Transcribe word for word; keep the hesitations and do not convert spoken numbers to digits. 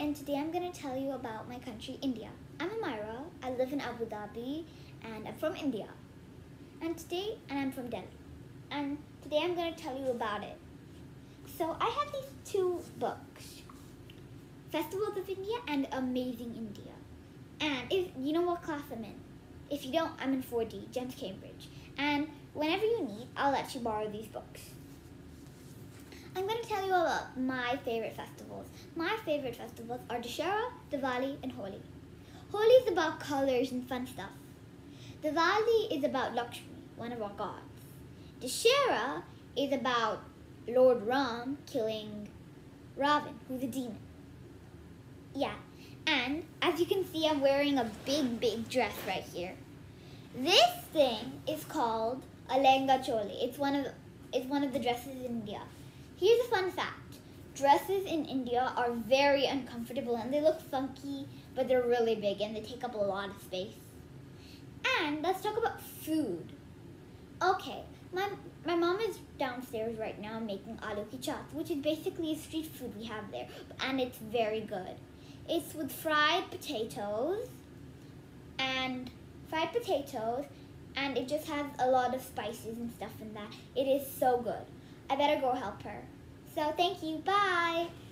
and today I'm going to tell you about my country, India. I'm Amira, I live in Abu Dhabi, and I'm from India. And today, and I'm from Delhi. And today I'm going to tell you about it. So I have these two books, Festivals of India and Amazing India. And if you know what class I'm in. If you don't, I'm in four D, Gems Cambridge. And whenever you need, I'll let you borrow these books. I'm going to tell you about my favorite festivals. My favorite festivals are Dussehra, Diwali, and Holi. Holi is about colors and fun stuff. Diwali is about Lakshmi, one of our gods. Dussehra is about Lord Ram killing Ravan, who's a demon. Yeah, and as you can see, I'm wearing a big, big dress right here. This thing is called a lehenga choli. It's one of it's one of the dresses in India. Here's a fun fact. Dresses in India are very uncomfortable and they look funky, but they're really big and they take up a lot of space. And let's talk about food. Okay, my, my mom is downstairs right now making aloo ki chaat, which is basically a street food we have there, and it's very good. It's with fried potatoes and fried potatoes, and it just has a lot of spices and stuff in that. It is so good. I better go help her. So thank you. Bye.